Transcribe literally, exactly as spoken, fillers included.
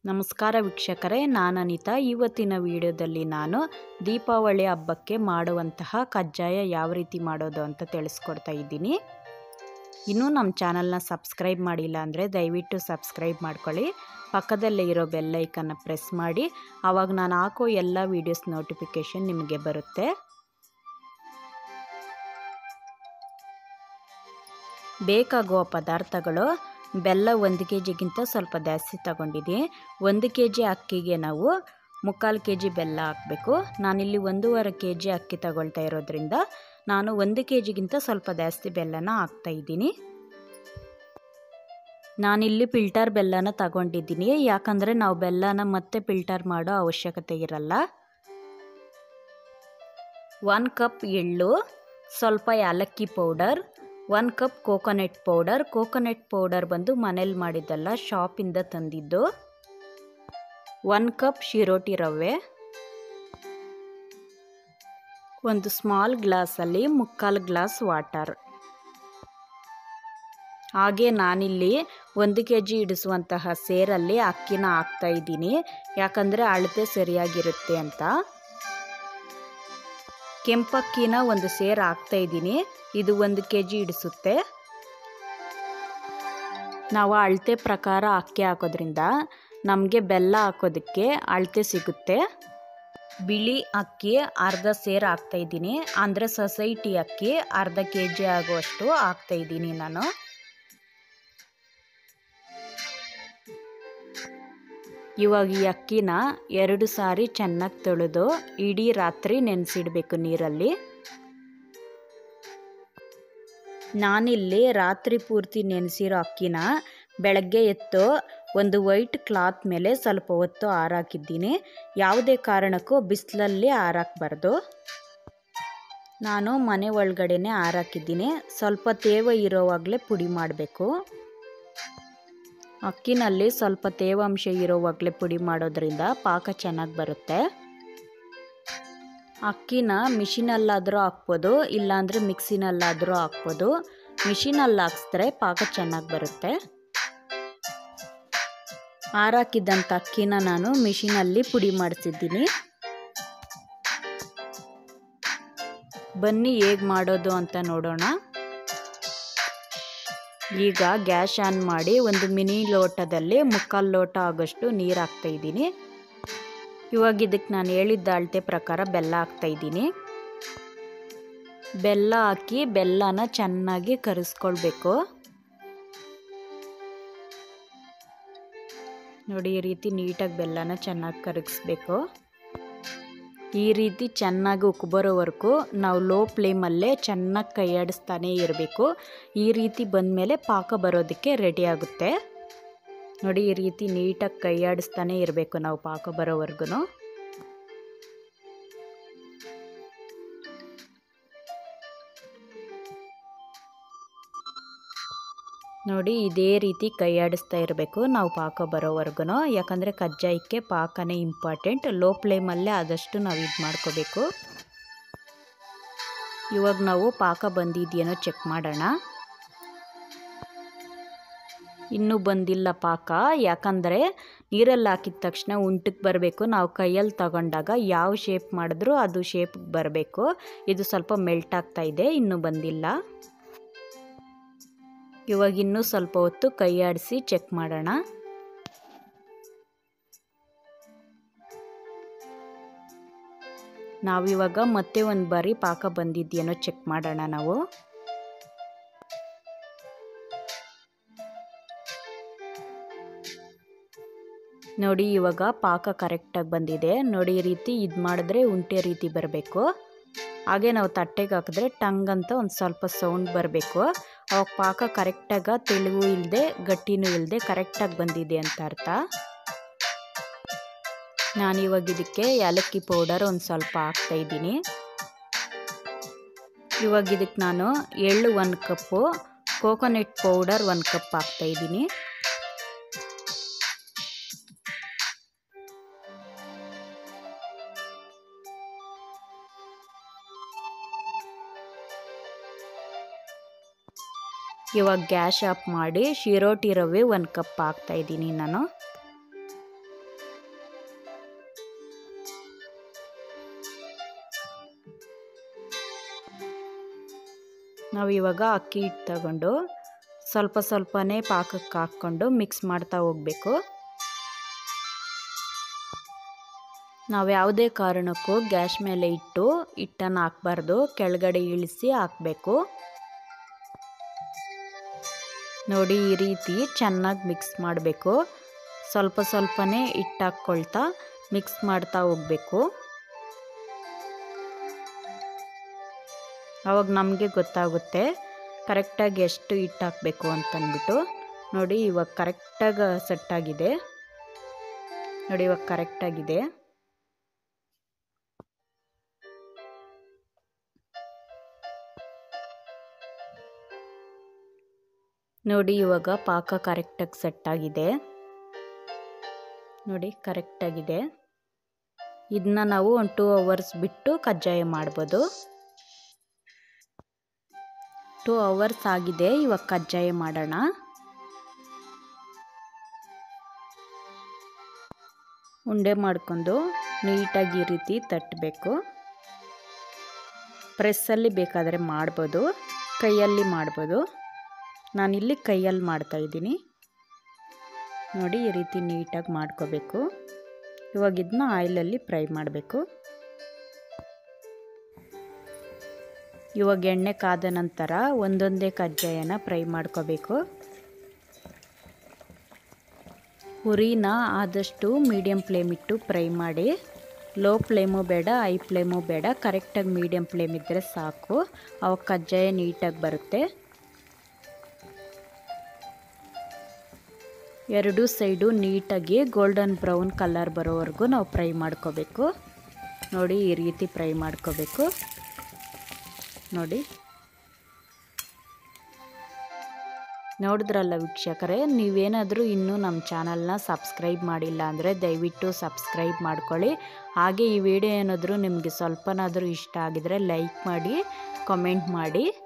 ನಮಸ್ಕಾರ ವೀಕ್ಷಕರೇ, ನಾನು ಅನಿತಾ. ಇವತ್ತಿನ ವಿಡಿಯೋದಲ್ಲಿ ನಾನು ದೀಪಾವಳಿ ಹಬ್ಬಕ್ಕೆ ಮಾಡುವಂತಹ ಕಜ್ಜಾಯ ಯಾವ ರೀತಿ ಮಾಡೋದು ಅಂತ ತಿಳಿಸ್ಕೊಡ್ತಾ ಇದ್ದೀನಿ. ಇನ್ನೂ ನಮ್ಮ ಚಾನಲ್ನ ಸಬ್ಸ್ಕ್ರೈಬ್ ಮಾಡಿಲ್ಲ ಅಂದರೆ ದಯವಿಟ್ಟು ಸಬ್ಸ್ಕ್ರೈಬ್ ಮಾಡ್ಕೊಳ್ಳಿ. ಪಕ್ಕದಲ್ಲೇ ಇರೋ ಬೆಲ್ ಐಕನ್ನ ಪ್ರೆಸ್ ಮಾಡಿ, ಆವಾಗ ನಾನು ಹಾಕೋ ಎಲ್ಲ ವೀಡಿಯೋಸ್ ನೋಟಿಫಿಕೇಷನ್ ನಿಮಗೆ ಬರುತ್ತೆ. ಬೇಕಾಗುವ ಪದಾರ್ಥಗಳು: ಬೆಲ್ಲ ಒಂದು ಕೆ ಜಿಗಿಂತ ಸ್ವಲ್ಪ ಜಾಸ್ತಿ ತಗೊಂಡಿದ್ದೀನಿ. ಒಂದು ಕೆ ಜಿ ಅಕ್ಕಿಗೆ ನಾವು ಮುಕ್ಕಾಲು ಕೆ ಜಿ ಬೆಲ್ಲ ಹಾಕಬೇಕು. ನಾನಿಲ್ಲಿ ಒಂದೂವರೆ ಕೆ ಜಿ ಅಕ್ಕಿ ತಗೊಳ್ತಾ ಇರೋದ್ರಿಂದ ನಾನು ಒಂದು ಕೆ ಜಿಗಿಂತ ಸ್ವಲ್ಪ ಜಾಸ್ತಿ ಬೆಲ್ಲನ ಹಾಕ್ತಾಯಿದ್ದೀನಿ. ನಾನಿಲ್ಲಿ ಫಿಲ್ಟರ್ ಬೆಲ್ಲನ ತಗೊಂಡಿದ್ದೀನಿ, ಯಾಕಂದರೆ ನಾವು ಬೆಲ್ಲನ ಮತ್ತೆ ಫಿಲ್ಟರ್ ಮಾಡೋ ಅವಶ್ಯಕತೆ ಇರಲ್ಲ. ಒಂದು ಕಪ್ ಎಳ್ಳು, ಸ್ವಲ್ಪ ಏಲಕ್ಕಿ ಪೌಡರ್, ಒಂದು cup coconut powder. Coconut powder ಬಂದು ಮನೇಲಿ ಮಾಡಿದ್ದಲ್ಲ, ಶಾಪಿಂದ ತಂದಿದ್ದು. ಒಂದು ಕಪ್ ಶಿರೋಟಿ ರವೆ, ಒಂದು ಸ್ಮಾಲ್ ಗ್ಲಾಸಲ್ಲಿ ಮುಕ್ಕಾಲು ಗ್ಲಾಸ್ ವಾಟರ್. ಹಾಗೆ ನಾನಿಲ್ಲಿ ಒಂದು ಕೆ ಜಿ ಇಡಿಸುವಂತಹ ಸೇರಲ್ಲಿ ಅಕ್ಕಿನ ಹಾಕ್ತಾ ಇದ್ದೀನಿ, ಯಾಕಂದರೆ ಅಳತೆ ಸರಿಯಾಗಿರುತ್ತೆ ಅಂತ. ಕೆಂಪಕ್ಕಿನ ಒಂದು ಸೇರು ಹಾಕ್ತಾ ಇದ್ದೀನಿ, ಇದು ಒಂದು ಕೆ ಜಿ ಇಡಿಸುತ್ತೆ. ನಾವು ಅಳತೆ ಪ್ರಕಾರ ಅಕ್ಕಿ ಹಾಕೋದ್ರಿಂದ ನಮಗೆ ಬೆಲ್ಲ ಹಾಕೋದಕ್ಕೆ ಅಳತೆ ಸಿಗುತ್ತೆ. ಬಿಳಿ ಅಕ್ಕಿ ಅರ್ಧ ಸೇರು ಹಾಕ್ತಾ ಇದ್ದೀನಿ, ಅಂದರೆ ಸೊಸೈಟಿ ಅಕ್ಕಿ ಅರ್ಧ ಕೆ ಜಿ ಆಗುವಷ್ಟು ಹಾಕ್ತಾ ಇದ್ದೀನಿ ನಾನು. ಇವಾಗ ಈ ಅಕ್ಕಿನ ಎರಡು ಸಾರಿ ಚೆನ್ನಾಗಿ ತೊಳೆದು ಇಡೀ ರಾತ್ರಿ ನೆನೆಸಿಡಬೇಕು ನೀರಲ್ಲಿ. ನಾನಿಲ್ಲಿ ರಾತ್ರಿ ಪೂರ್ತಿ ನೆನೆಸಿರೋ ಅಕ್ಕಿನ ಬೆಳಗ್ಗೆ ಎತ್ತು ಒಂದು ವೈಟ್ ಕ್ಲಾತ್ ಮೇಲೆ ಸ್ವಲ್ಪ ಹೊತ್ತು ಆರಾಕಿದ್ದೀನಿ. ಯಾವುದೇ ಕಾರಣಕ್ಕೂ ಬಿಸಿಲಲ್ಲಿ ಆರಾಕಬಾರ್ದು. ನಾನು ಮನೆ ಒಳಗಡೆನೆ ಆರಾಕಿದ್ದೀನಿ. ಸ್ವಲ್ಪ ತೇವ ಇರೋವಾಗಲೇ ಪುಡಿ ಮಾಡಬೇಕು. ಅಕ್ಕಿನಲ್ಲಿ ಸ್ವಲ್ಪ ತೇವಾಂಶ ಇರೋವಾಗಲೇ ಪುಡಿ ಮಾಡೋದ್ರಿಂದ ಪಾಕ ಚೆನ್ನಾಗಿ ಬರುತ್ತೆ. ಅಕ್ಕಿನ ಮಿಷಿನಲ್ಲಾದರೂ ಹಾಕ್ಬೋದು, ಇಲ್ಲಾಂದರೆ ಮಿಕ್ಸಿನಲ್ಲಾದರೂ ಹಾಕ್ಬೋದು. ಮಿಷಿನಲ್ಲಿ ಹಾಕ್ಸಿದ್ರೆ ಪಾಕ ಚೆನ್ನಾಗಿ ಬರುತ್ತೆ. ಆರಾಕಿದ್ದಂಥ ಅಕ್ಕಿನ ನಾನು ಮಿಷಿನಲ್ಲಿ ಪುಡಿ ಮಾಡಿಸಿದ್ದೀನಿ. ಬನ್ನಿ ಹೇಗೆ ಮಾಡೋದು ಅಂತ ನೋಡೋಣ. ಈಗ ಗ್ಯಾಸ್ ಆನ್ ಮಾಡಿ ಒಂದು ಮಿನಿ ಲೋಟದಲ್ಲಿ ಮುಕ್ಕಾಲು ಲೋಟ ಆಗೋಷ್ಟು ನೀರು ಹಾಕ್ತಾ ಇದ್ದೀನಿ. ಇವಾಗ ಇದಕ್ಕೆ ನಾನು ಹೇಳಿದ್ದ ಅಳತೆ ಪ್ರಕಾರ ಬೆಲ್ಲ ಹಾಕ್ತಾ ಇದ್ದೀನಿ. ಬೆಲ್ಲ ಹಾಕಿ ಬೆಲ್ಲನ ಚೆನ್ನಾಗಿ ಕರಗಿಸ್ಕೊಳ್ಬೇಕು. ನೋಡಿ, ಈ ರೀತಿ ನೀಟಾಗಿ ಬೆಲ್ಲನ ಚೆನ್ನಾಗಿ ಕರಗಿಸ್ಬೇಕು. ಈ ರೀತಿ ಚೆನ್ನಾಗಿ ಉಕ್ಕಿ ಬರೋವರೆಗೂ ನಾವು ಲೋ ಫ್ಲೇಮಲ್ಲೇ ಚೆನ್ನಾಗಿ ಕೈಯಾಡಿಸ್ತಾನೇ ಇರಬೇಕು. ಈ ರೀತಿ ಬಂದಮೇಲೆ ಪಾಕ ಬರೋದಕ್ಕೆ ರೆಡಿ ಆಗುತ್ತೆ. ನೋಡಿ, ಈ ರೀತಿ ನೀಟಾಗಿ ಕೈಯಾಡಿಸ್ತಾನೇ ಇರಬೇಕು ನಾವು ಪಾಕ ಬರೋವರೆಗೂ. ನೋಡಿ, ಇದೇ ರೀತಿ ಕೈಯಾಡಿಸ್ತಾ ಇರಬೇಕು ನಾವು ಪಾಕ ಬರೋವರೆಗೂ, ಯಾಕಂದರೆ ಕಜ್ಜಾಯಕ್ಕೆ ಪಾಕನೇ ಇಂಪಾರ್ಟೆಂಟ್. ಲೋ ಫ್ಲೇಮಲ್ಲೇ ಆದಷ್ಟು ನಾವು ಇದು ಮಾಡ್ಕೋಬೇಕು. ಇವಾಗ ನಾವು ಪಾಕ ಬಂದಿದೆಯೇನೋ ಚೆಕ್ ಮಾಡೋಣ. ಇನ್ನೂ ಬಂದಿಲ್ಲ ಪಾಕ, ಯಾಕಂದರೆ ನೀರಲ್ಲಿ ಹಾಕಿದ ತಕ್ಷಣ ಉಂಟಕ್ಕೆ ಬರಬೇಕು. ನಾವು ಕೈಯಲ್ಲಿ ತಗೊಂಡಾಗ ಯಾವ ಶೇಪ್ ಮಾಡಿದ್ರೂ ಅದು ಶೇಪ್ಗೆ ಬರಬೇಕು. ಇದು ಸ್ವಲ್ಪ ಮೆಲ್ಟ್ ಆಗ್ತಾ ಇದೆ, ಇನ್ನೂ ಬಂದಿಲ್ಲ. ಇವಾಗ ಇನ್ನೂ ಸ್ವಲ್ಪ ಹೊತ್ತು ಕೈ ಆಡಿಸಿ ಚೆಕ್ ಮಾಡೋಣ. ನಾವಿವಾಗ ಮತ್ತೆ ಒಂದು ಬಾರಿ ಪಾಕ ಬಂದಿದೆಯೇನೋ ಚೆಕ್ ಮಾಡೋಣ ನಾವು. ನೋಡಿ, ಇವಾಗ ಪಾಕ ಕರೆಕ್ಟಾಗಿ ಬಂದಿದೆ. ನೋಡಿ, ಈ ರೀತಿ ಇದು ಮಾಡಿದ್ರೆ ಉಂಟೆ ರೀತಿ ಬರಬೇಕು. ಹಾಗೆ ನಾವು ತಟ್ಟೆಗೆ ಹಾಕಿದ್ರೆ ಟಂಗ್ ಅಂತ ಒಂದು ಸ್ವಲ್ಪ ಸೌಂಡ್ ಬರಬೇಕು. ಅವಾಗ ಪಾಕ ಕರೆಕ್ಟಾಗಿ ತೆಳುವು ಇಲ್ಲದೆ ಗಟ್ಟಿನೂ ಇಲ್ಲದೆ ಕರೆಕ್ಟಾಗಿ ಬಂದಿದೆ ಅಂತ ಅರ್ಥ. ನಾನಿವಾಗ ಇದಕ್ಕೆ ಏಲಕ್ಕಿ ಪೌಡರ್ ಒಂದು ಸ್ವಲ್ಪ ಹಾಕ್ತಾಯಿದ್ದೀನಿ. ಇವಾಗ ಇದಕ್ಕೆ ನಾನು ಎಳ್ಳು ಒಂದು ಕಪ್ಪು, ಕೋಕೋನಟ್ ಪೌಡರ್ ಒಂದು ಕಪ್ ಹಾಕ್ತಾಯಿದ್ದೀನಿ. ಇವಾಗ ಗ್ಯಾಸ್ ಆಫ್ ಮಾಡಿ ಶಿರೋಟಿ ರವೆ ಒಂದು ಕಪ್ ಹಾಕ್ತಾಯಿದ್ದೀನಿ ನಾನು. ನಾವು ಇವಾಗ ಅಕ್ಕಿ ಹಿಟ್ಟು ತಗೊಂಡು ಸ್ವಲ್ಪ ಸ್ವಲ್ಪನೇ ಪಾಕಕ್ಕೆ ಹಾಕ್ಕೊಂಡು ಮಿಕ್ಸ್ ಮಾಡ್ತಾ ಹೋಗಬೇಕು. ನಾವು ಯಾವುದೇ ಕಾರಣಕ್ಕೂ ಗ್ಯಾಸ್ ಮೇಲೆ ಇಟ್ಟು ಹಿಟ್ಟನ್ನು ಹಾಕಬಾರ್ದು, ಕೆಳಗಡೆ ಇಳಿಸಿ ಹಾಕಬೇಕು. ನೋಡಿ ಈ ರೀತಿ ಚೆನ್ನಾಗಿ ಮಿಕ್ಸ್ ಮಾಡಬೇಕು. ಸ್ವಲ್ಪ ಸ್ವಲ್ಪನೇ ಹಿಟ್ಟು ಹಾಕ್ಕೊಳ್ತಾ ಮಿಕ್ಸ್ ಮಾಡ್ತಾ ಹೋಗಬೇಕು. ಆವಾಗ ನಮಗೆ ಗೊತ್ತಾಗುತ್ತೆ ಕರೆಕ್ಟಾಗಿ ಎಷ್ಟು ಹಿಟ್ಟು ಹಾಕಬೇಕು ಅಂತಂದ್ಬಿಟ್ಟು. ನೋಡಿ ಇವಾಗ ಕರೆಕ್ಟಾಗಿ ಸೆಟ್ಟಾಗಿದೆ. ನೋಡಿ ಇವಾಗ ಕರೆಕ್ಟಾಗಿದೆ. ನೋಡಿ ಇವಾಗ ಪಾಕ ಕರೆಕ್ಟಾಗಿ ಸೆಟ್ಟಾಗಿದೆ. ನೋಡಿ ಕರೆಕ್ಟಾಗಿದೆ. ಇದನ್ನ ನಾವು ಒಂದು ಟೂ ಅವರ್ಸ್ ಬಿಟ್ಟು ಕಜ್ಜಾಯ ಮಾಡ್ಬೋದು. ಟೂ ಅವರ್ಸ್ ಆಗಿದೆ. ಇವಾಗ ಕಜ್ಜಾಯ ಮಾಡೋಣ. ಉಂಡೆ ಮಾಡ್ಕೊಂಡು ನೀಟಾಗಿ ಈ ರೀತಿ ತಟ್ಟಬೇಕು. ಪ್ರೆಸ್ಸಲ್ಲಿ ಬೇಕಾದರೆ ಮಾಡ್ಬೋದು, ಕೈಯಲ್ಲಿ ಮಾಡ್ಬೋದು. ನಾನಿಲ್ಲಿ ಕೈಯಲ್ಲಿ ಮಾಡ್ತಾಯಿದ್ದೀನಿ. ನೋಡಿ ಈ ರೀತಿ ನೀಟಾಗಿ ಮಾಡ್ಕೋಬೇಕು. ಇವಾಗ ಇದನ್ನ ಆಯಿಲಲ್ಲಿ ಫ್ರೈ ಮಾಡಬೇಕು. ಇವಾಗ ಎಣ್ಣೆ ಕಾದ ನಂತರ ಒಂದೊಂದೇ ಕಜ್ಜಾಯನ ಫ್ರೈ ಮಾಡ್ಕೋಬೇಕು. ಉರಿನ ಆದಷ್ಟು ಮೀಡಿಯಮ್ ಫ್ಲೇಮ್ ಇಟ್ಟು ಫ್ರೈ ಮಾಡಿ. ಲೋ ಫ್ಲೇಮು ಬೇಡ, ಹೈ ಫ್ಲೇಮು ಬೇಡ, ಕರೆಕ್ಟಾಗಿ ಮೀಡಿಯಮ್ ಫ್ಲೇಮ್ ಇದ್ದರೆ ಸಾಕು. ಅವಾಗ ಕಜ್ಜಾಯ ನೀಟಾಗಿ ಬರುತ್ತೆ. ಎರಡು ಸೈಡು ನೀಟಾಗಿ ಗೋಲ್ಡನ್ ಬ್ರೌನ್ ಕಲರ್ ಬರೋವರೆಗೂ ನಾವು ಫ್ರೈ ಮಾಡ್ಕೋಬೇಕು. ನೋಡಿ ಈ ರೀತಿ ಫ್ರೈ ಮಾಡ್ಕೋಬೇಕು. ನೋಡಿ ನೋಡಿದ್ರಲ್ಲ ವೀಕ್ಷಕರೇ, ನೀವೇನಾದರೂ ಇನ್ನೂ ನಮ್ಮ ಚಾನಲ್ನ ಸಬ್ಸ್ಕ್ರೈಬ್ ಮಾಡಿಲ್ಲ ಅಂದರೆ ದಯವಿಟ್ಟು ಸಬ್ಸ್ಕ್ರೈಬ್ ಮಾಡ್ಕೊಳ್ಳಿ. ಹಾಗೆ ಈ ವಿಡಿಯೋ ಏನಾದರೂ ನಿಮಗೆ ಸ್ವಲ್ಪನಾದರೂ ಇಷ್ಟ ಆಗಿದರೆ ಲೈಕ್ ಮಾಡಿ, ಕಮೆಂಟ್ ಮಾಡಿ.